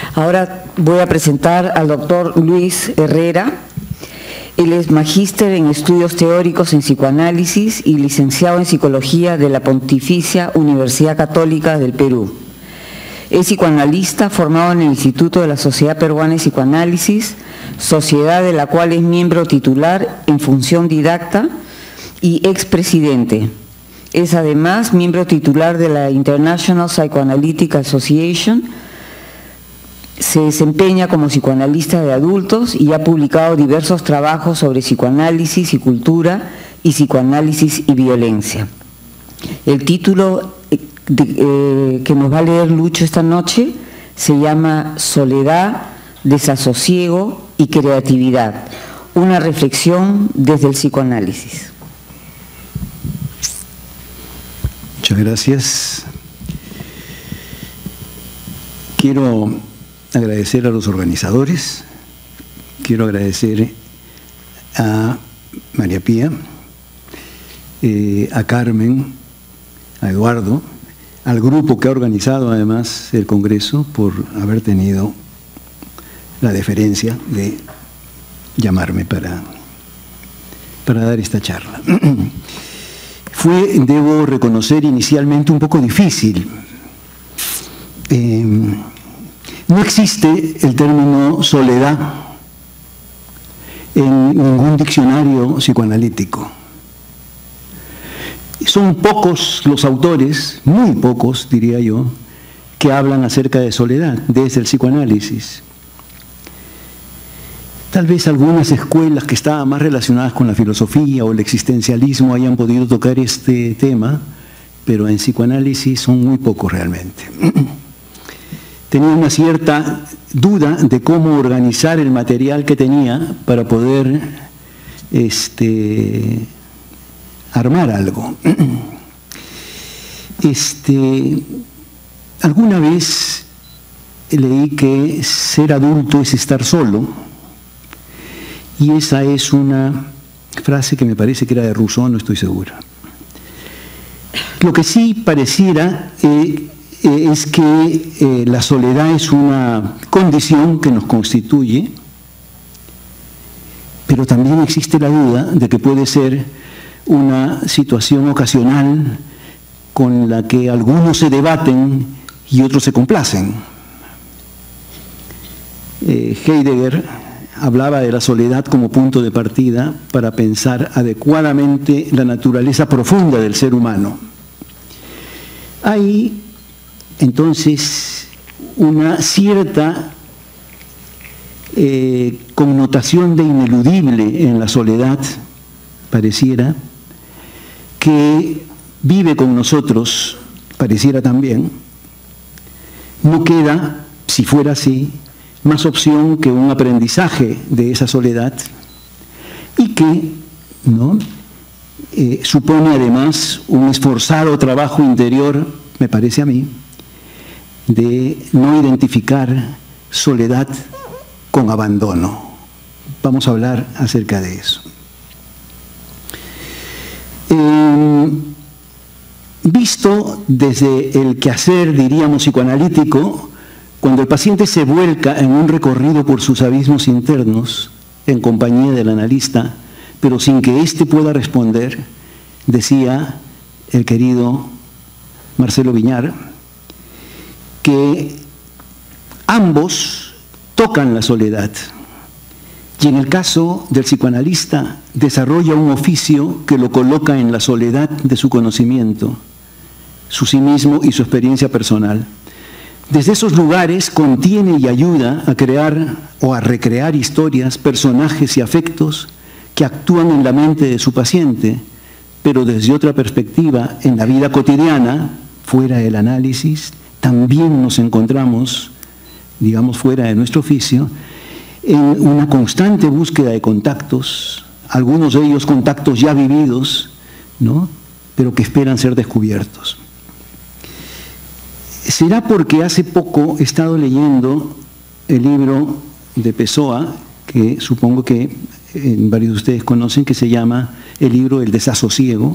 Ahora voy a presentar al doctor Luis Herrera. Él es magíster en estudios teóricos en psicoanálisis y licenciado en psicología de la Pontificia Universidad Católica del Perú. Es psicoanalista formado en el Instituto de la Sociedad Peruana de Psicoanálisis, sociedad de la cual es miembro titular en función didacta y expresidente. Es además miembro titular de la International Psychoanalytic Association. Se desempeña como psicoanalista de adultos y ha publicado diversos trabajos sobre psicoanálisis y cultura y psicoanálisis y violencia. El título que nos va a leer Lucho esta noche se llama Soledad, desasosiego y creatividad, una reflexión desde el psicoanálisis. Muchas gracias. Quiero agradecer a los organizadores, quiero agradecer a María Pía, a Carmen, a Eduardo, al grupo que ha organizado además el Congreso por haber tenido la deferencia de llamarme para dar esta charla. Fue, debo reconocer, inicialmente un poco difícil. No existe el término soledad en ningún diccionario psicoanalítico. Son pocos los autores, muy pocos diría yo, que hablan acerca de soledad desde el psicoanálisis. Tal vez algunas escuelas que estaban más relacionadas con la filosofía o el existencialismo hayan podido tocar este tema, pero en psicoanálisis son muy pocos realmente. Tenía una cierta duda de cómo organizar el material que tenía para poder armar algo. Alguna vez leí que ser adulto es estar solo, y esa es una frase que me parece que era de Rousseau, no estoy seguro. Lo que sí pareciera es que la soledad es una condición que nos constituye, pero también existe la duda de que puede ser una situación ocasional con la que algunos se debaten y otros se complacen. Heidegger hablaba de la soledad como punto de partida para pensar adecuadamente la naturaleza profunda del ser humano. Hay entonces una cierta connotación de ineludible en la soledad, pareciera, que vive con nosotros, pareciera también. No queda, si fuera así, más opción que un aprendizaje de esa soledad y que supone además un esforzado trabajo interior, me parece a mí, de no identificar soledad con abandono. Vamos a hablar acerca de eso. Visto desde el quehacer, diríamos, psicoanalítico, cuando el paciente se vuelca en un recorrido por sus abismos internos, en compañía del analista, pero sin que éste pueda responder, decía el querido Marcelo Viñar, que ambos tocan la soledad. Y en el caso del psicoanalista, desarrolla un oficio que lo coloca en la soledad de su conocimiento, su sí mismo y su experiencia personal. Desde esos lugares contiene y ayuda a crear o a recrear historias, personajes y afectos que actúan en la mente de su paciente, pero desde otra perspectiva, en la vida cotidiana, fuera del análisis, también nos encontramos, digamos, fuera de nuestro oficio, en una constante búsqueda de contactos, algunos de ellos contactos ya vividos, pero que esperan ser descubiertos. ¿Será porque hace poco he estado leyendo el libro de Pessoa, que supongo que varios de ustedes conocen, que se llama el libro El desasosiego,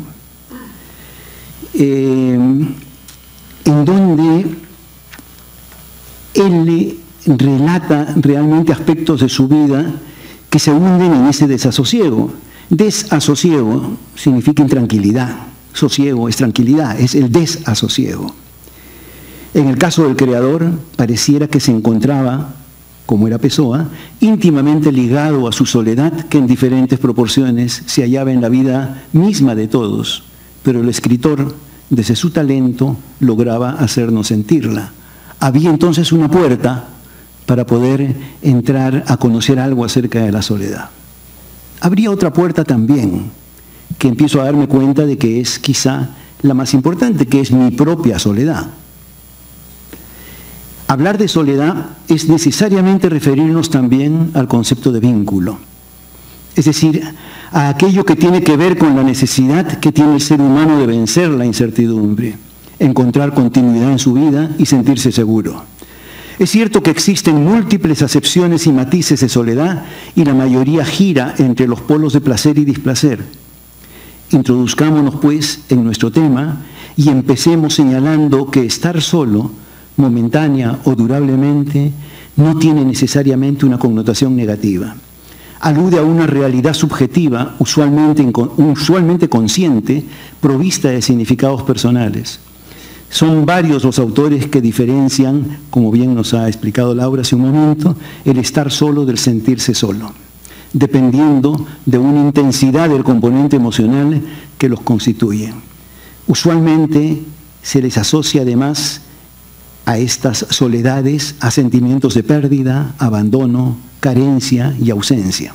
en donde él relata realmente aspectos de su vida que se hunden en ese desasosiego. Desasosiego significa intranquilidad, sosiego es tranquilidad, es el desasosiego. En el caso del creador, pareciera que se encontraba, como era Pessoa, íntimamente ligado a su soledad que en diferentes proporciones se hallaba en la vida misma de todos, pero el escritor, desde su talento, lograba hacernos sentirla. Había entonces una puerta para poder entrar a conocer algo acerca de la soledad. Habría otra puerta también, que empiezo a darme cuenta de que es quizá la más importante, que es mi propia soledad. Hablar de soledad es necesariamente referirnos también al concepto de vínculo, es decir, a aquello que tiene que ver con la necesidad que tiene el ser humano de vencer la incertidumbre, encontrar continuidad en su vida y sentirse seguro. Es cierto que existen múltiples acepciones y matices de soledad y la mayoría gira entre los polos de placer y displacer. Introduzcámonos pues en nuestro tema y empecemos señalando que estar solo, momentánea o durablemente, no tiene necesariamente una connotación negativa. Alude a una realidad subjetiva, usualmente consciente, provista de significados personales. Son varios los autores que diferencian, como bien nos ha explicado Laura hace un momento, el estar solo del sentirse solo, dependiendo de una intensidad del componente emocional que los constituye. Usualmente se les asocia además a estas soledades a sentimientos de pérdida, abandono, carencia y ausencia.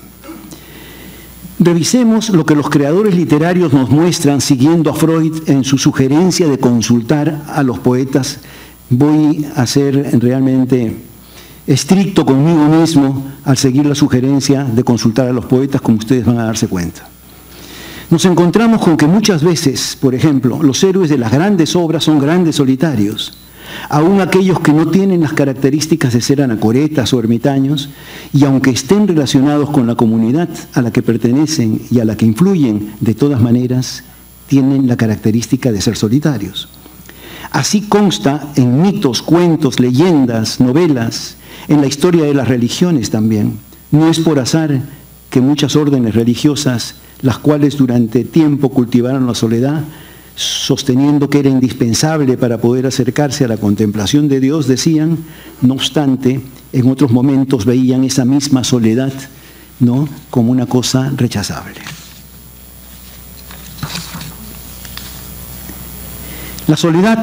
Revisemos lo que los creadores literarios nos muestran siguiendo a Freud en su sugerencia de consultar a los poetas. Voy a ser realmente estricto conmigo mismo al seguir la sugerencia de consultar a los poetas, como ustedes van a darse cuenta. Nos encontramos con que muchas veces, por ejemplo, los héroes de las grandes obras son grandes solitarios. Aún aquellos que no tienen las características de ser anacoretas o ermitaños, y aunque estén relacionados con la comunidad a la que pertenecen y a la que influyen, de todas maneras, tienen la característica de ser solitarios. Así consta en mitos, cuentos, leyendas, novelas, en la historia de las religiones también. No es por azar que muchas órdenes religiosas, las cuales durante tiempo cultivaron la soledad, sosteniendo que era indispensable para poder acercarse a la contemplación de Dios, decían, no obstante, en otros momentos veían esa misma soledad, ¿no?, como una cosa rechazable. La soledad,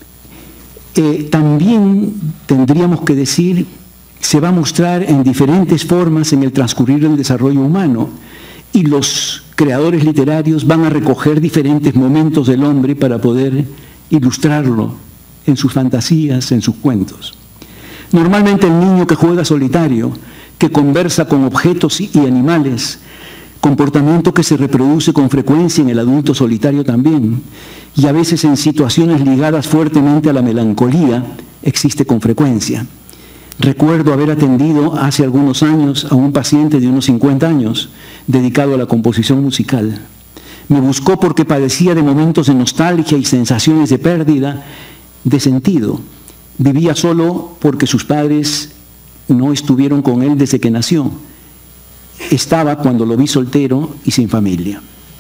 también tendríamos que decir, se va a mostrar en diferentes formas en el transcurrir del desarrollo humano, y los creadores literarios van a recoger diferentes momentos del hombre para poder ilustrarlo en sus fantasías, en sus cuentos. Normalmente el niño que juega solitario, que conversa con objetos y animales, comportamiento que se reproduce con frecuencia en el adulto solitario también, y a veces en situaciones ligadas fuertemente a la melancolía, existe con frecuencia. Recuerdo haber atendido hace algunos años a un paciente de unos 50 años, dedicado a la composición musical. Me buscó porque padecía de momentos de nostalgia y sensaciones de pérdida de sentido. Vivía solo porque sus padres no estuvieron con él desde que nació. Estaba cuando lo vi soltero y sin familia.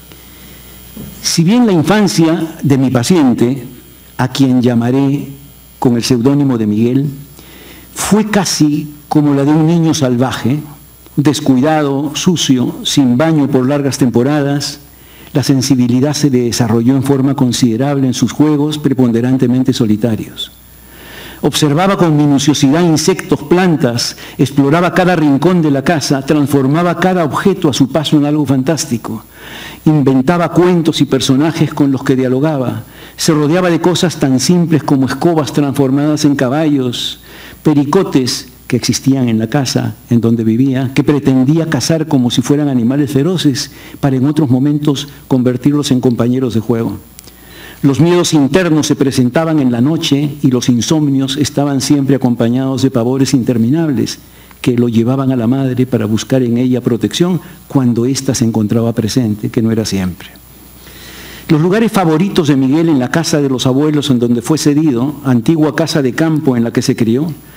Si bien la infancia de mi paciente, a quien llamaré con el seudónimo de Miguel, fue casi como la de un niño salvaje, descuidado, sucio, sin baño por largas temporadas, la sensibilidad se le desarrolló en forma considerable en sus juegos preponderantemente solitarios. Observaba con minuciosidad insectos, plantas, exploraba cada rincón de la casa, transformaba cada objeto a su paso en algo fantástico, inventaba cuentos y personajes con los que dialogaba, se rodeaba de cosas tan simples como escobas transformadas en caballos, pericotes que existían en la casa en donde vivía, que pretendía cazar como si fueran animales feroces, para en otros momentos convertirlos en compañeros de juego. Los miedos internos se presentaban en la noche y los insomnios estaban siempre acompañados de pavores interminables que lo llevaban a la madre para buscar en ella protección cuando ésta se encontraba presente, que no era siempre. Los lugares favoritos de Miguel en la casa de los abuelos en donde fue cedido, antigua casa de campo en la que se crió,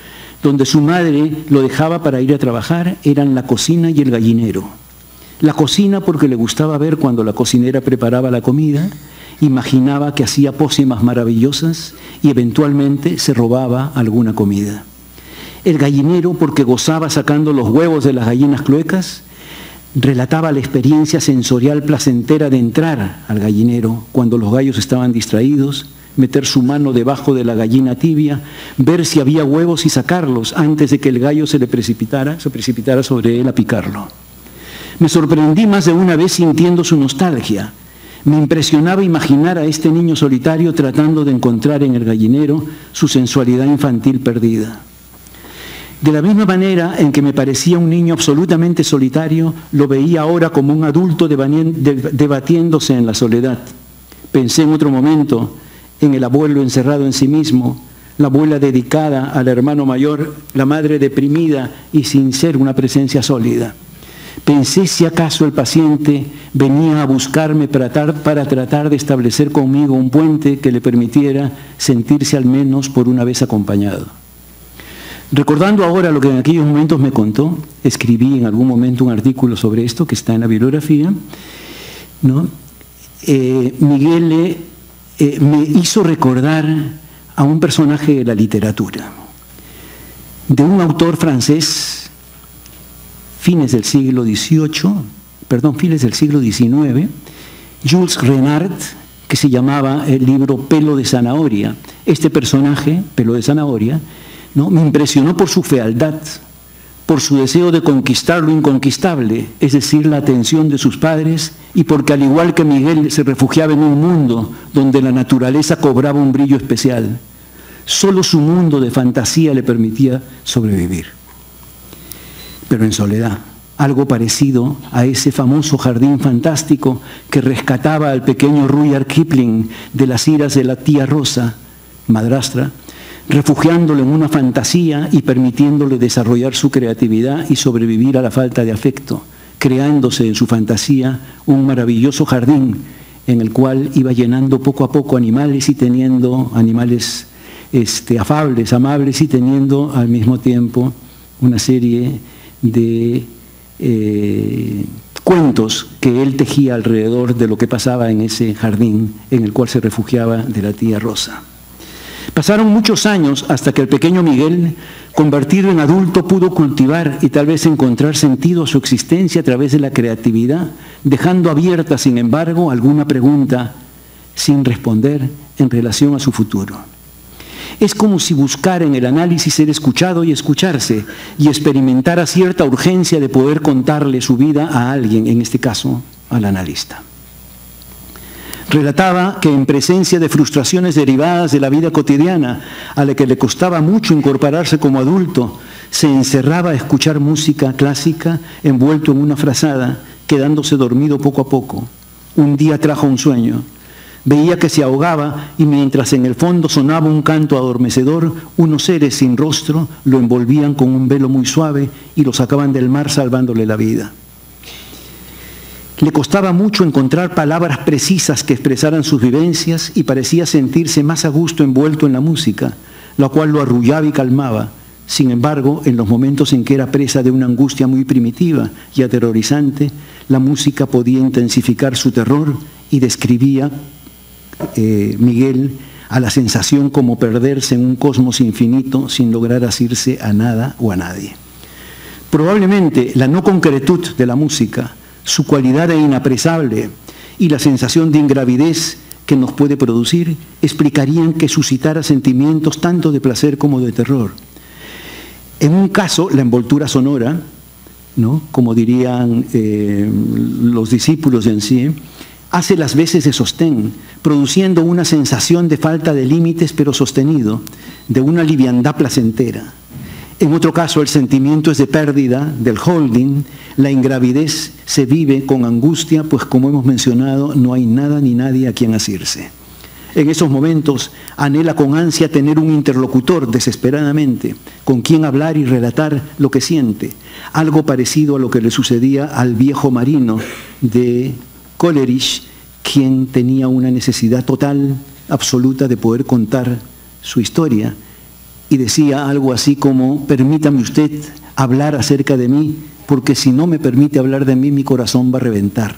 donde su madre lo dejaba para ir a trabajar eran la cocina y el gallinero. La cocina porque le gustaba ver cuando la cocinera preparaba la comida, imaginaba que hacía pócimas maravillosas y eventualmente se robaba alguna comida. El gallinero porque gozaba sacando los huevos de las gallinas cluecas, relataba la experiencia sensorial placentera de entrar al gallinero cuando los gallos estaban distraídos, meter su mano debajo de la gallina tibia, ver si había huevos y sacarlos antes de que el gallo se precipitara sobre él a picarlo. Me sorprendí más de una vez sintiendo su nostalgia. Me impresionaba imaginar a este niño solitario tratando de encontrar en el gallinero su sensualidad infantil perdida. De la misma manera en que me parecía un niño absolutamente solitario, lo veía ahora como un adulto debatiéndose en la soledad. Pensé en otro momento en el abuelo encerrado en sí mismo, la abuela dedicada al hermano mayor, la madre deprimida y sin ser una presencia sólida. Pensé si acaso el paciente venía a buscarme para tratar de establecer conmigo un puente que le permitiera sentirse al menos por una vez acompañado. Recordando ahora lo que en aquellos momentos me contó, escribí en algún momento un artículo sobre esto que está en la bibliografía, ¿no? Miguel me hizo recordar a un personaje de la literatura, de un autor francés, fines del siglo XIX, Jules Renard, que se llamaba el libro Pelo de Zanahoria. Este personaje, Pelo de Zanahoria, ¿no?, me impresionó por su fealdad, por su deseo de conquistar lo inconquistable, es decir, la atención de sus padres, y porque al igual que Miguel se refugiaba en un mundo donde la naturaleza cobraba un brillo especial. Solo su mundo de fantasía le permitía sobrevivir. Pero en soledad, algo parecido a ese famoso jardín fantástico que rescataba al pequeño Rudyard Kipling de las iras de la tía Rosa, madrastra, refugiándolo en una fantasía y permitiéndole desarrollar su creatividad y sobrevivir a la falta de afecto, creándose en su fantasía un maravilloso jardín en el cual iba llenando poco a poco animales y teniendo animales afables, amables, y teniendo al mismo tiempo una serie de cuentos que él tejía alrededor de lo que pasaba en ese jardín en el cual se refugiaba de la tía Rosa. Pasaron muchos años hasta que el pequeño Miguel, convertido en adulto, pudo cultivar y tal vez encontrar sentido a su existencia a través de la creatividad, dejando abierta, sin embargo, alguna pregunta sin responder en relación a su futuro. Es como si buscara en el análisis ser escuchado y escucharse, y experimentara cierta urgencia de poder contarle su vida a alguien, en este caso, al analista. Relataba que en presencia de frustraciones derivadas de la vida cotidiana, a la que le costaba mucho incorporarse como adulto, se encerraba a escuchar música clásica envuelto en una frazada, quedándose dormido poco a poco. Un día trajo un sueño. Veía que se ahogaba y mientras en el fondo sonaba un canto adormecedor, unos seres sin rostro lo envolvían con un velo muy suave y lo sacaban del mar salvándole la vida. Le costaba mucho encontrar palabras precisas que expresaran sus vivencias y parecía sentirse más a gusto envuelto en la música, la cual lo arrullaba y calmaba. Sin embargo, en los momentos en que era presa de una angustia muy primitiva y aterrorizante, la música podía intensificar su terror y describía Miguel a la sensación como perderse en un cosmos infinito sin lograr asirse a nada o a nadie. Probablemente la no concretud de la música, su cualidad de inapresable y la sensación de ingravidez que nos puede producir explicarían que suscitara sentimientos tanto de placer como de terror. En un caso, la envoltura sonora, ¿no?, como dirían los discípulos en sí, hace las veces de sostén, produciendo una sensación de falta de límites pero sostenido, de una liviandad placentera. En otro caso, el sentimiento es de pérdida, del holding. La ingravidez se vive con angustia, pues como hemos mencionado, no hay nada ni nadie a quien asirse. En esos momentos anhela con ansia tener un interlocutor desesperadamente, con quien hablar y relatar lo que siente, algo parecido a lo que le sucedía al viejo marino de Coleridge, quien tenía una necesidad total, absoluta, de poder contar su historia y decía algo así como: permítame usted hablar acerca de mí, porque si no me permite hablar de mí, mi corazón va a reventar.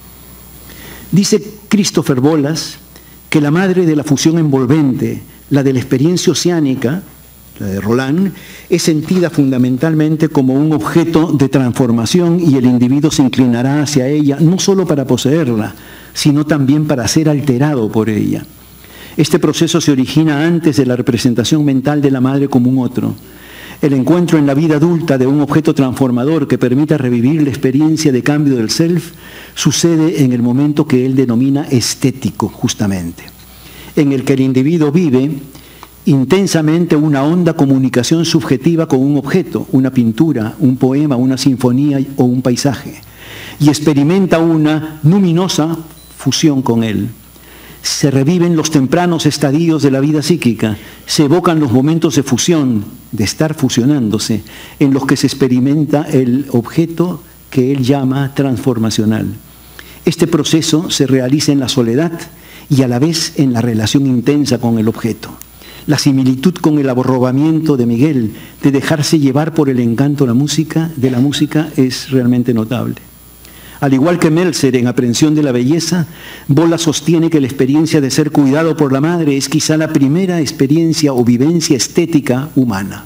Dice Christopher Bolas que la madre de la fusión envolvente, la de la experiencia oceánica, la de Roland, es sentida fundamentalmente como un objeto de transformación, y el individuo se inclinará hacia ella no solo para poseerla, sino también para ser alterado por ella. Este proceso se origina antes de la representación mental de la madre como un otro. El encuentro en la vida adulta de un objeto transformador que permita revivir la experiencia de cambio del self sucede en el momento que él denomina estético, justamente, en el que el individuo vive intensamente una honda comunicación subjetiva con un objeto, una pintura, un poema, una sinfonía o un paisaje, y experimenta una luminosa fusión con él. Se reviven los tempranos estadios de la vida psíquica, se evocan los momentos de fusión, de estar fusionándose, en los que se experimenta el objeto que él llama transformacional. Este proceso se realiza en la soledad y a la vez en la relación intensa con el objeto. La similitud con el arrobamiento de Miguel, de dejarse llevar por el encanto de la música, es realmente notable. Al igual que Meltzer en Aprehensión de la Belleza, Bolas sostiene que la experiencia de ser cuidado por la madre es quizá la primera experiencia o vivencia estética humana.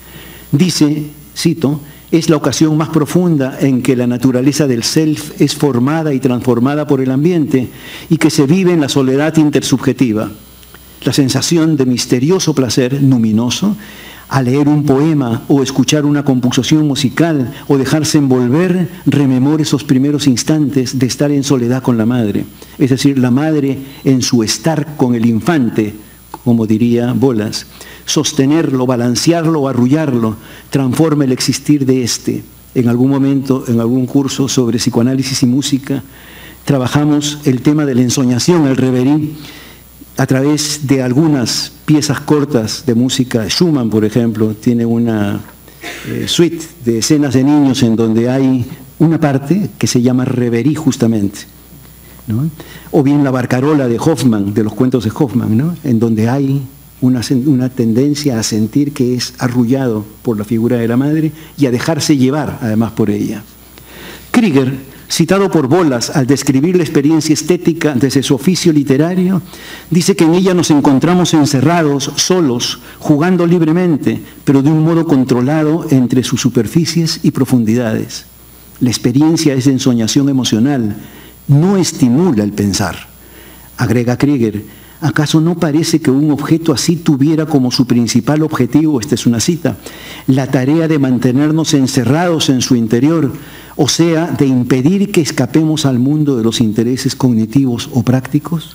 Dice, cito, es la ocasión más profunda en que la naturaleza del self es formada y transformada por el ambiente y que se vive en la soledad intersubjetiva. La sensación de misterioso placer luminoso al leer un poema o escuchar una composición musical o dejarse envolver, rememora esos primeros instantes de estar en soledad con la madre. Es decir, la madre en su estar con el infante, como diría Bolas, sostenerlo, balancearlo o arrullarlo, transforma el existir de éste. En algún momento, en algún curso sobre psicoanálisis y música, trabajamos el tema de la ensoñación, el reverie, a través de algunas piezas cortas de música. Schumann, por ejemplo, tiene una suite de escenas de niños en donde hay una parte que se llama reverie justamente, ¿no? O bien la barcarola de Hoffmann, de los cuentos de Hoffmann, ¿no? En donde hay una tendencia a sentir que es arrullado por la figura de la madre y a dejarse llevar además por ella. Krieger, citado por Bolas al describir la experiencia estética desde su oficio literario, dice que en ella nos encontramos encerrados, solos, jugando libremente, pero de un modo controlado entre sus superficies y profundidades. La experiencia es de ensoñación emocional, no estimula el pensar. Agrega Krieger, ¿acaso no parece que un objeto así tuviera como su principal objetivo, esta es una cita, la tarea de mantenernos encerrados en su interior, o sea, de impedir que escapemos al mundo de los intereses cognitivos o prácticos?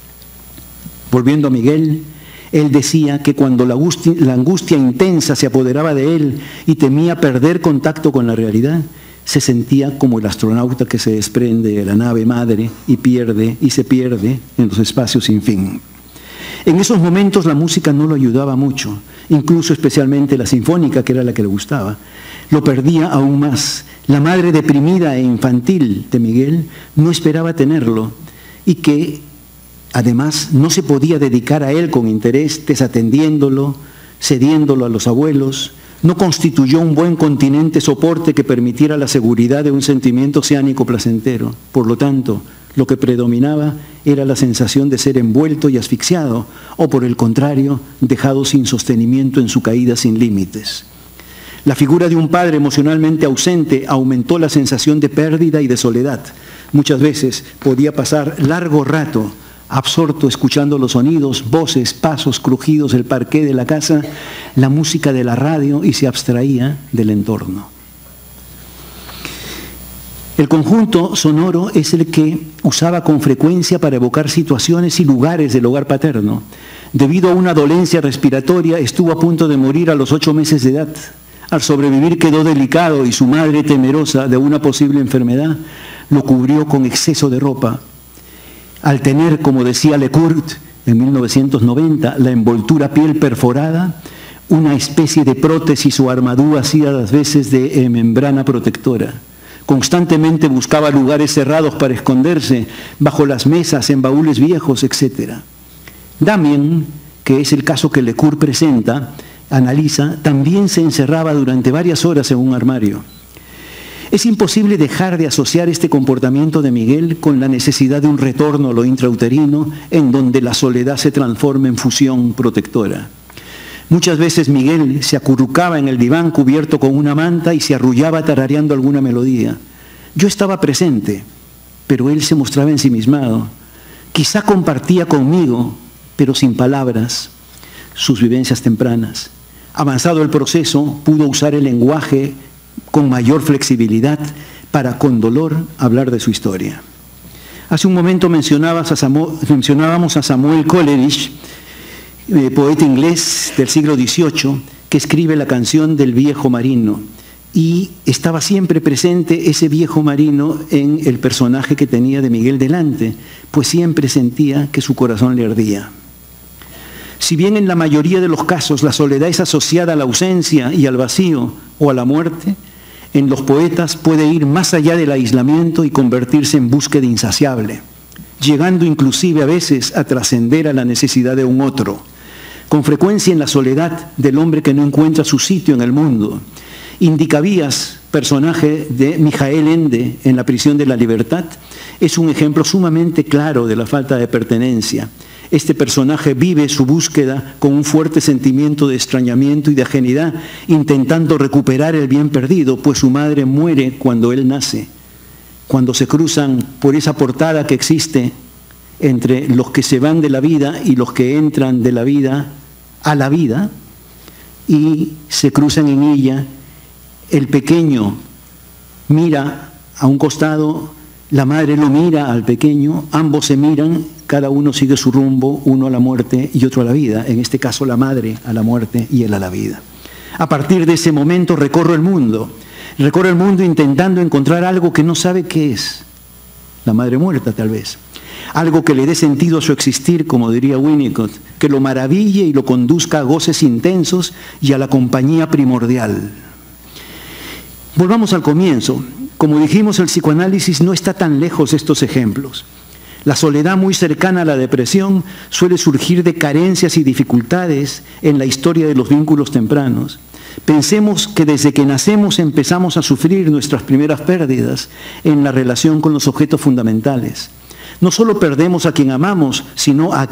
Volviendo a Miguel, él decía que cuando la angustia intensa se apoderaba de él y temía perder contacto con la realidad, se sentía como el astronauta que se desprende de la nave madre y se pierde en los espacios sin fin. En esos momentos la música no lo ayudaba mucho, incluso especialmente la sinfónica, que era la que le gustaba. Lo perdía aún más. La madre deprimida e infantil de Miguel no esperaba tenerlo y que además no se podía dedicar a él con interés, desatendiéndolo, cediéndolo a los abuelos. No constituyó un buen continente soporte que permitiera la seguridad de un sentimiento oceánico placentero. Por lo tanto, lo que predominaba era la sensación de ser envuelto y asfixiado, o por el contrario, dejado sin sostenimiento en su caída sin límites. La figura de un padre emocionalmente ausente aumentó la sensación de pérdida y de soledad. Muchas veces podía pasar largo rato absorto escuchando los sonidos, voces, pasos, crujidos del parqué de la casa, la música de la radio, y se abstraía del entorno. El conjunto sonoro es el que usaba con frecuencia para evocar situaciones y lugares del hogar paterno. Debido a una dolencia respiratoria, estuvo a punto de morir a los 8 meses de edad. Al sobrevivir quedó delicado y su madre, temerosa de una posible enfermedad, lo cubrió con exceso de ropa. Al tener, como decía Lecourt en 1990, la envoltura piel perforada, una especie de prótesis o armadura hacía las veces de membrana protectora. Constantemente buscaba lugares cerrados para esconderse, bajo las mesas, en baúles viejos, etc. Damien, que es el caso que Lecourt presenta, analiza, también se encerraba durante varias horas en un armario. Es imposible dejar de asociar este comportamiento de Miguel con la necesidad de un retorno a lo intrauterino, en donde la soledad se transforma en fusión protectora. Muchas veces Miguel se acurrucaba en el diván cubierto con una manta y se arrullaba tarareando alguna melodía. Yo estaba presente, pero él se mostraba ensimismado. Quizá compartía conmigo, pero sin palabras, sus vivencias tempranas. Avanzado el proceso, pudo usar el lenguaje con mayor flexibilidad para, con dolor, hablar de su historia. Hace un momento mencionábamos a Samuel Coleridge, poeta inglés del siglo XVIII, que escribe la canción del viejo marino, y estaba siempre presente ese viejo marino en el personaje que tenía de Miguel delante, pues siempre sentía que su corazón le ardía. Si bien en la mayoría de los casos la soledad es asociada a la ausencia y al vacío o a la muerte, en los poetas puede ir más allá del aislamiento y convertirse en búsqueda insaciable, llegando inclusive a veces a trascender a la necesidad de un otro. Con frecuencia en la soledad del hombre que no encuentra su sitio en el mundo. Indicavías, personaje de Mijael Ende en La prisión de la libertad, es un ejemplo sumamente claro de la falta de pertenencia. Este personaje vive su búsqueda con un fuerte sentimiento de extrañamiento y de ajenidad, intentando recuperar el bien perdido, pues su madre muere cuando él nace. Cuando se cruzan por esa portada que existe entre los que se van de la vida y los que entran de la vida a la vida, y se cruzan en ella, el pequeño mira a un costado, la madre lo mira al pequeño, ambos se miran, cada uno sigue su rumbo, uno a la muerte y otro a la vida, en este caso la madre a la muerte y él a la vida. A partir de ese momento recorre el mundo intentando encontrar algo que no sabe qué es, la madre muerta tal vez, algo que le dé sentido a su existir, como diría Winnicott, que lo maraville y lo conduzca a goces intensos y a la compañía primordial. Volvamos al comienzo. Como dijimos, el psicoanálisis no está tan lejos de estos ejemplos. La soledad, muy cercana a la depresión, suele surgir de carencias y dificultades en la historia de los vínculos tempranos. Pensemos que desde que nacemos empezamos a sufrir nuestras primeras pérdidas en la relación con los objetos fundamentales. No solo perdemos a quien amamos, sino a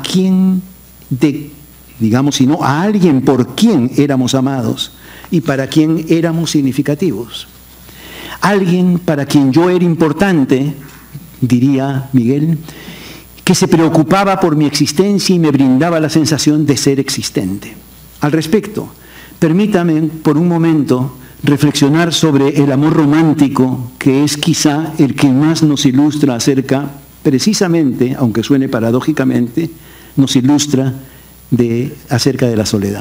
alguien por quien éramos amados y para quien éramos significativos. Alguien para quien yo era importante, diría Miguel, que se preocupaba por mi existencia y me brindaba la sensación de ser existente. Al respecto, permítame por un momento reflexionar sobre el amor romántico, que es quizá el que más nos ilustra precisamente, aunque suene paradójicamente, nos ilustra acerca de la soledad.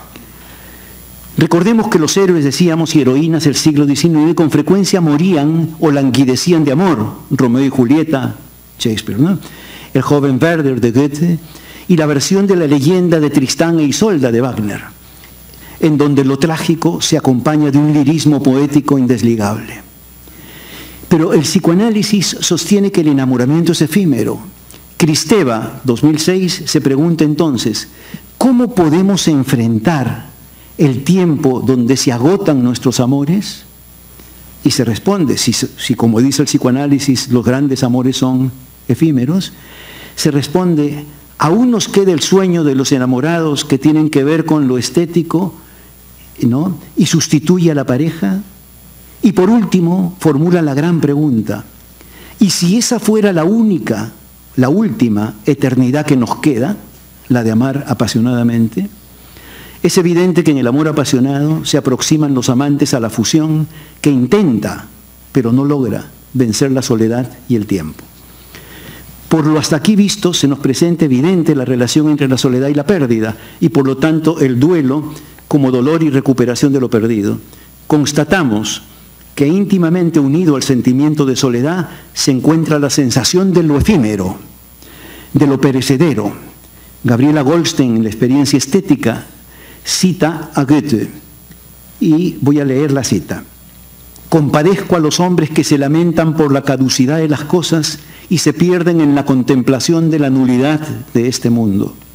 Recordemos que los héroes, decíamos, y heroínas del siglo XIX con frecuencia morían o languidecían de amor. Romeo y Julieta, Shakespeare, ¿no? El joven Werther de Goethe y la versión de la leyenda de Tristán e Isolda de Wagner, en donde lo trágico se acompaña de un lirismo poético indesligable. Pero el psicoanálisis sostiene que el enamoramiento es efímero. Kristeva, 2006, se pregunta entonces, ¿cómo podemos enfrentar el tiempo donde se agotan nuestros amores? Y se responde, si como dice el psicoanálisis, los grandes amores son efímeros, se responde, aún nos queda el sueño de los enamorados que tienen que ver con lo estético, ¿no? Y sustituye a la pareja. Y por último, formula la gran pregunta, ¿y si esa fuera la única, la última eternidad que nos queda, la de amar apasionadamente? Es evidente que en el amor apasionado se aproximan los amantes a la fusión que intenta, pero no logra, vencer la soledad y el tiempo. Por lo hasta aquí visto, se nos presenta evidente la relación entre la soledad y la pérdida, y por lo tanto el duelo como dolor y recuperación de lo perdido. Constatamos que íntimamente unido al sentimiento de soledad se encuentra la sensación de lo efímero, de lo perecedero. Gabriela Goldstein, en La experiencia estética, cita a Goethe, y voy a leer la cita. Compadezco a los hombres que se lamentan por la caducidad de las cosas y se pierden en la contemplación de la nulidad de este mundo.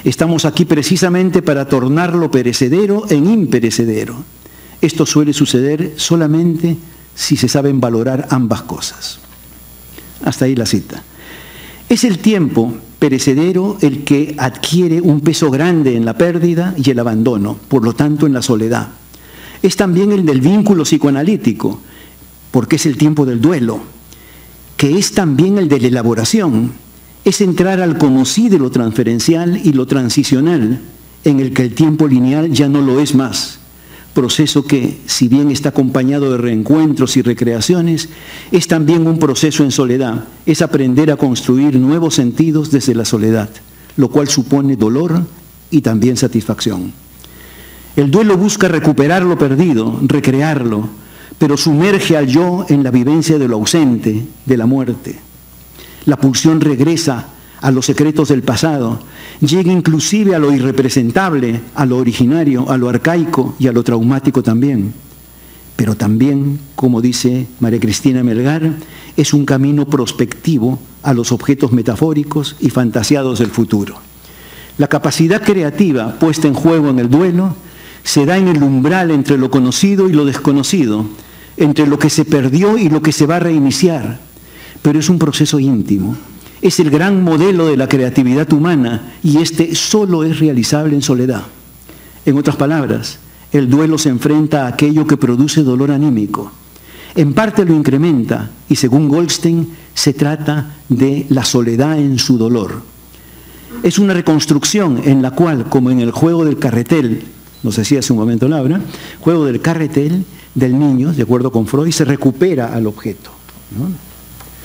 Estamos aquí precisamente para tornar lo perecedero en imperecedero. Esto suele suceder solamente si se saben valorar ambas cosas. Hasta ahí la cita. Es el tiempo perecedero el que adquiere un peso grande en la pérdida y el abandono, por lo tanto en la soledad. Es también el del vínculo psicoanalítico, porque es el tiempo del duelo, que es también el de la elaboración. Es entrar al como sí de lo transferencial y lo transicional, en el que el tiempo lineal ya no lo es más. Proceso que, si bien está acompañado de reencuentros y recreaciones, es también un proceso en soledad. Es aprender a construir nuevos sentidos desde la soledad, lo cual supone dolor y también satisfacción. El duelo busca recuperar lo perdido, recrearlo, pero sumerge al yo en la vivencia de lo ausente, de la muerte. La pulsión regresa a los secretos del pasado, llega inclusive a lo irrepresentable, a lo originario, a lo arcaico y a lo traumático también. Pero también, como dice María Cristina Melgar, es un camino prospectivo a los objetos metafóricos y fantasiados del futuro. La capacidad creativa puesta en juego en el duelo se da en el umbral entre lo conocido y lo desconocido, entre lo que se perdió y lo que se va a reiniciar, pero es un proceso íntimo. Es el gran modelo de la creatividad humana y este solo es realizable en soledad. En otras palabras, el duelo se enfrenta a aquello que produce dolor anímico. En parte lo incrementa y según Goldstein se trata de la soledad en su dolor. Es una reconstrucción en la cual, como en el juego del carretel, nos decía hace un momento Laura, juego del carretel del niño, de acuerdo con Freud, se recupera al objeto, ¿no?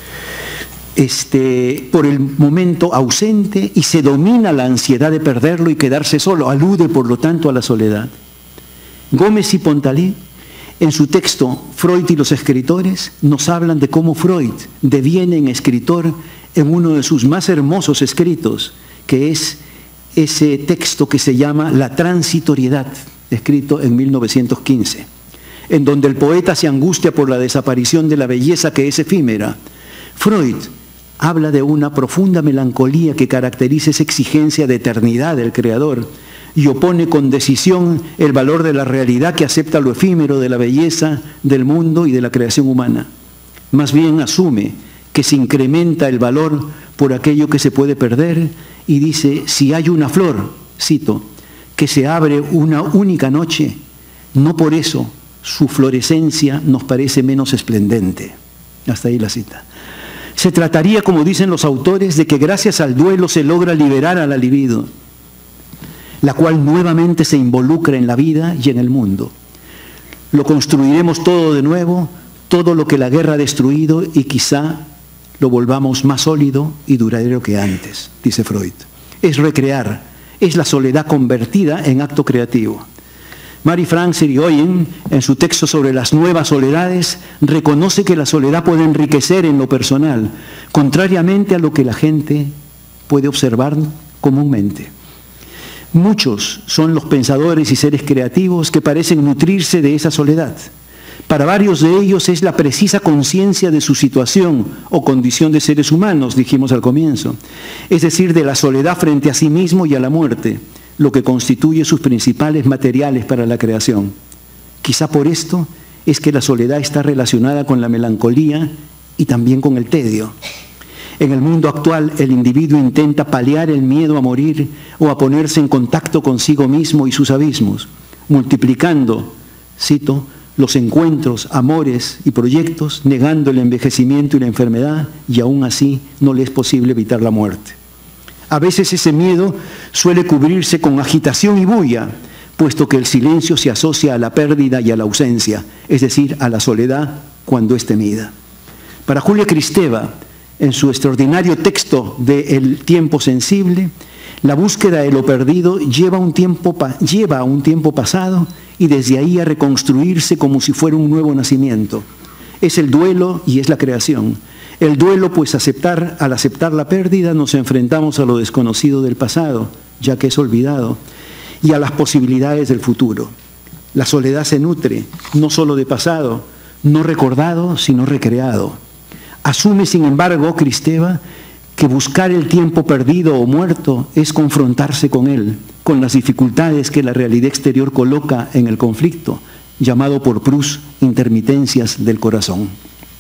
Por el momento ausente y se domina la ansiedad de perderlo y quedarse solo, alude por lo tanto a la soledad. Gómez y Pontalí, en su texto Freud y los escritores, nos hablan de cómo Freud deviene en escritor en uno de sus más hermosos escritos, que es ese texto que se llama La transitoriedad, escrito en 1915, en donde el poeta se angustia por la desaparición de la belleza que es efímera. Freud habla de una profunda melancolía que caracteriza esa exigencia de eternidad del creador y opone con decisión el valor de la realidad que acepta lo efímero de la belleza del mundo y de la creación humana. Más bien asume que se incrementa el valor por aquello que se puede perder y dice, si hay una flor, cito, que se abre una única noche, no por eso su florescencia nos parece menos esplendente. Hasta ahí la cita. Se trataría, como dicen los autores, de que gracias al duelo se logra liberar a la libido, la cual nuevamente se involucra en la vida y en el mundo. Lo construiremos todo de nuevo, todo lo que la guerra ha destruido y quizá lo volvamos más sólido y duradero que antes, dice Freud. Es recrear, es la soledad convertida en acto creativo. Marie-France Irigoyen, en su texto sobre las nuevas soledades, reconoce que la soledad puede enriquecer en lo personal, contrariamente a lo que la gente puede observar comúnmente. Muchos son los pensadores y seres creativos que parecen nutrirse de esa soledad. Para varios de ellos es la precisa conciencia de su situación o condición de seres humanos, dijimos al comienzo, es decir, de la soledad frente a sí mismo y a la muerte, lo que constituye sus principales materiales para la creación. Quizá por esto es que la soledad está relacionada con la melancolía y también con el tedio. En el mundo actual, el individuo intenta paliar el miedo a morir o a ponerse en contacto consigo mismo y sus abismos, multiplicando, cito, los encuentros, amores y proyectos, negando el envejecimiento y la enfermedad, y aún así no le es posible evitar la muerte. A veces ese miedo suele cubrirse con agitación y bulla, puesto que el silencio se asocia a la pérdida y a la ausencia, es decir, a la soledad cuando es temida. Para Julia Kristeva, en su extraordinario texto de El tiempo sensible, la búsqueda de lo perdido lleva a un tiempo pasado y desde ahí a reconstruirse como si fuera un nuevo nacimiento. Es el duelo y es la creación. El duelo, pues al aceptar la pérdida nos enfrentamos a lo desconocido del pasado, ya que es olvidado, y a las posibilidades del futuro. La soledad se nutre no solo de pasado, no recordado, sino recreado. Asume, sin embargo, Kristeva, que buscar el tiempo perdido o muerto es confrontarse con él, con las dificultades que la realidad exterior coloca en el conflicto, llamado por Proust intermitencias del corazón.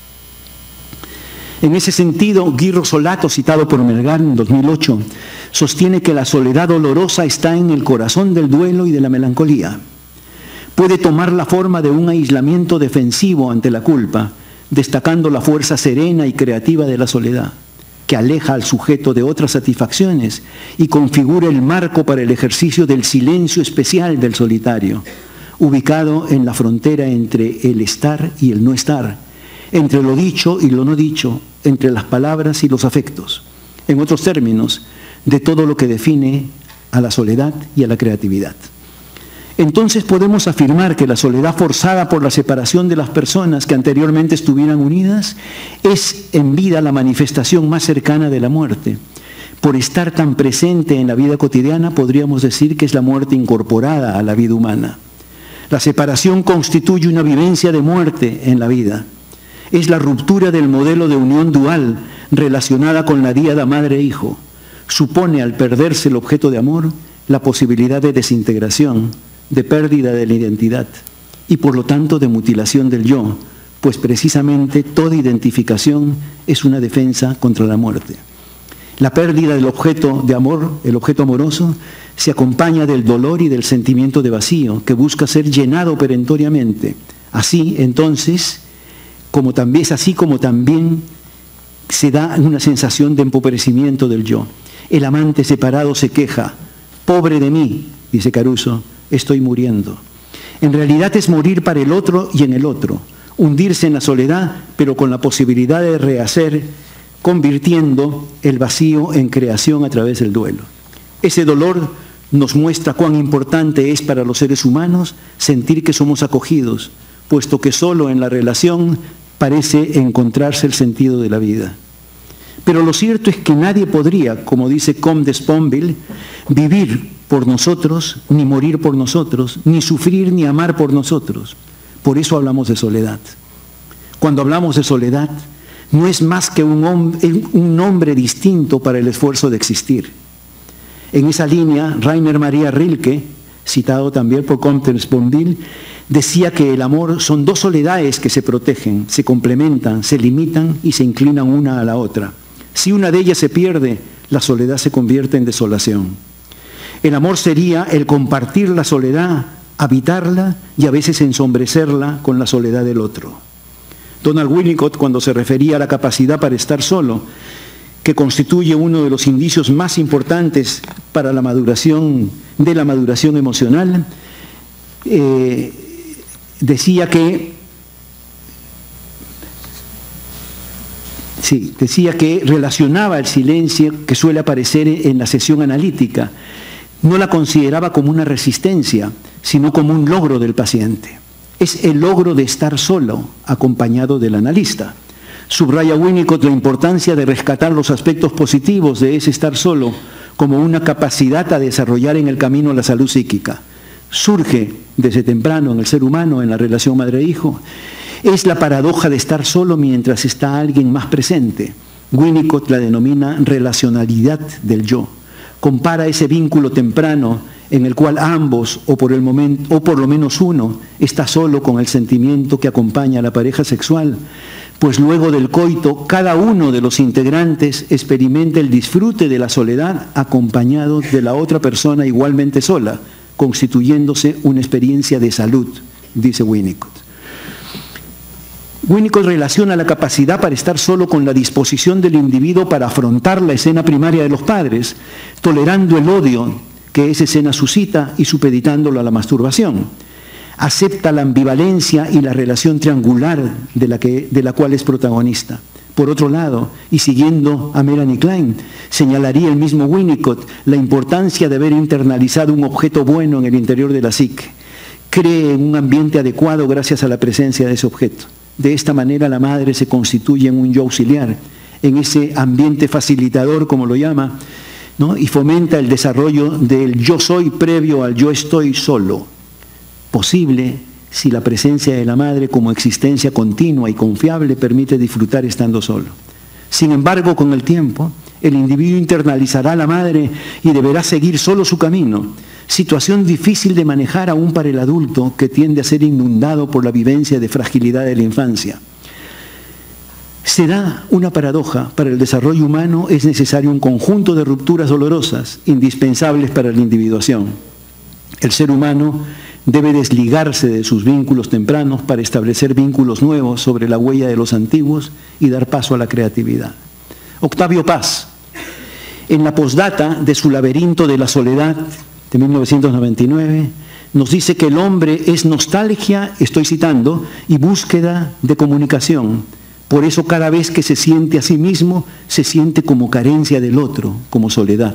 En ese sentido, Guy Rosolato, citado por Melgar en 2008, sostiene que la soledad dolorosa está en el corazón del duelo y de la melancolía. Puede tomar la forma de un aislamiento defensivo ante la culpa, destacando la fuerza serena y creativa de la soledad, que aleja al sujeto de otras satisfacciones y configura el marco para el ejercicio del silencio especial del solitario, ubicado en la frontera entre el estar y el no estar, entre lo dicho y lo no dicho, entre las palabras y los afectos. En otros términos, de todo lo que define a la soledad y a la creatividad. Entonces podemos afirmar que la soledad forzada por la separación de las personas que anteriormente estuvieran unidas es en vida la manifestación más cercana de la muerte. Por estar tan presente en la vida cotidiana, podríamos decir que es la muerte incorporada a la vida humana. La separación constituye una vivencia de muerte en la vida. Es la ruptura del modelo de unión dual relacionada con la díada madre-hijo. Supone, al perderse el objeto de amor, la posibilidad de desintegración, de pérdida de la identidad y por lo tanto de mutilación del yo, pues precisamente toda identificación es una defensa contra la muerte. La pérdida del objeto de amor, el objeto amoroso, se acompaña del dolor y del sentimiento de vacío que busca ser llenado perentoriamente. Así, entonces, como también se da una sensación de empobrecimiento del yo. El amante separado se queja: pobre de mí, dice Caruso, estoy muriendo. En realidad es morir para el otro y en el otro, hundirse en la soledad, pero con la posibilidad de rehacer, convirtiendo el vacío en creación a través del duelo. Ese dolor nos muestra cuán importante es para los seres humanos sentir que somos acogidos, puesto que solo en la relación parece encontrarse el sentido de la vida. Pero lo cierto es que nadie podría, como dice Comte de Sponville, vivir por nosotros, ni morir por nosotros, ni sufrir ni amar por nosotros. Por eso hablamos de soledad. Cuando hablamos de soledad, no es más que un nombre distinto para el esfuerzo de existir. En esa línea, Rainer Maria Rilke, citado también por Comte de Sponville, decía que el amor son dos soledades que se protegen, se complementan, se limitan y se inclinan una a la otra. Si una de ellas se pierde, la soledad se convierte en desolación. El amor sería el compartir la soledad, habitarla y a veces ensombrecerla con la soledad del otro. Donald Winnicott, cuando se refería a la capacidad para estar solo, que constituye uno de los indicios más importantes para la maduración emocional, decía que relacionaba el silencio que suele aparecer en la sesión analítica. No la consideraba como una resistencia, sino como un logro del paciente. Es el logro de estar solo, acompañado del analista. Subraya Winnicott la importancia de rescatar los aspectos positivos de ese estar solo como una capacidad a desarrollar en el camino a la salud psíquica. Surge desde temprano en el ser humano, en la relación madre-hijo. Es la paradoja de estar solo mientras está alguien más presente. Winnicott la denomina relacionalidad del yo. Compara ese vínculo temprano en el cual ambos, o por lo menos uno, está solo con el sentimiento que acompaña a la pareja sexual, pues luego del coito, cada uno de los integrantes experimenta el disfrute de la soledad acompañado de la otra persona igualmente sola, constituyéndose una experiencia de salud, dice Winnicott. Winnicott relaciona la capacidad para estar solo con la disposición del individuo para afrontar la escena primaria de los padres, tolerando el odio que esa escena suscita y supeditándolo a la masturbación. Acepta la ambivalencia y la relación triangular de la cual es protagonista. Por otro lado, y siguiendo a Melanie Klein, señalaría el mismo Winnicott la importancia de haber internalizado un objeto bueno en el interior de la psique. Cree en un ambiente adecuado gracias a la presencia de ese objeto. De esta manera la madre se constituye en un yo auxiliar, en ese ambiente facilitador, como lo llama, ¿no? Y fomenta el desarrollo del yo soy previo al yo estoy solo. Posible si la presencia de la madre como existencia continua y confiable permite disfrutar estando solo. Sin embargo, con el tiempo, el individuo internalizará a la madre y deberá seguir solo su camino, situación difícil de manejar aún para el adulto que tiende a ser inundado por la vivencia de fragilidad de la infancia. Será una paradoja: para el desarrollo humano es necesario un conjunto de rupturas dolorosas, indispensables para la individuación. El ser humano debe desligarse de sus vínculos tempranos para establecer vínculos nuevos sobre la huella de los antiguos y dar paso a la creatividad. Octavio Paz, en la postdata de su Laberinto de la Soledad, de 1999, nos dice que el hombre es nostalgia, estoy citando, y búsqueda de comunicación. Por eso cada vez que se siente a sí mismo, se siente como carencia del otro, como soledad.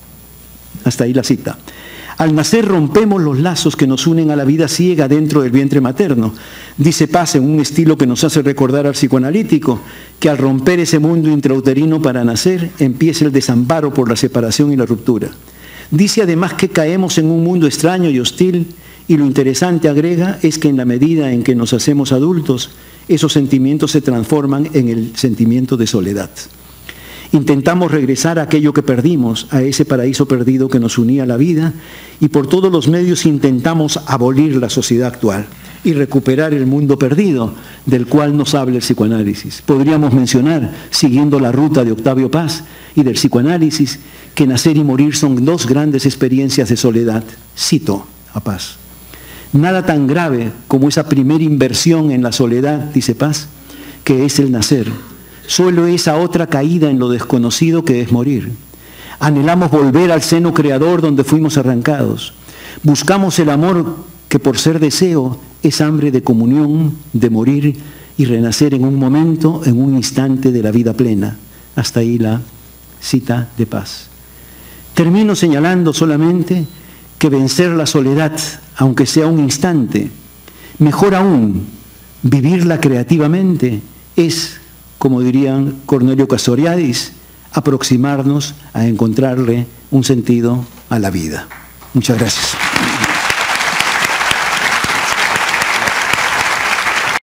Hasta ahí la cita. Al nacer rompemos los lazos que nos unen a la vida ciega dentro del vientre materno. Dice Paz, en un estilo que nos hace recordar al psicoanalítico, que al romper ese mundo intrauterino para nacer, empieza el desamparo por la separación y la ruptura. Dice además que caemos en un mundo extraño y hostil, y lo interesante, agrega, es que en la medida en que nos hacemos adultos, esos sentimientos se transforman en el sentimiento de soledad. Intentamos regresar a aquello que perdimos, a ese paraíso perdido que nos unía a la vida, y por todos los medios intentamos abolir la sociedad actual y recuperar el mundo perdido del cual nos habla el psicoanálisis. Podríamos mencionar, siguiendo la ruta de Octavio Paz y del psicoanálisis, que nacer y morir son dos grandes experiencias de soledad. Cito a Paz: nada tan grave como esa primera inversión en la soledad, dice Paz, que es el nacer. Solo esa otra caída en lo desconocido que es morir. Anhelamos volver al seno creador donde fuimos arrancados. Buscamos el amor que por ser deseo es hambre de comunión, de morir y renacer en un momento, en un instante de la vida plena. Hasta ahí la cita de Paz. Termino señalando solamente que vencer la soledad, aunque sea un instante, mejor aún, vivirla creativamente, es, como dirían Cornelio Castoriadis, aproximarnos a encontrarle un sentido a la vida. Muchas gracias.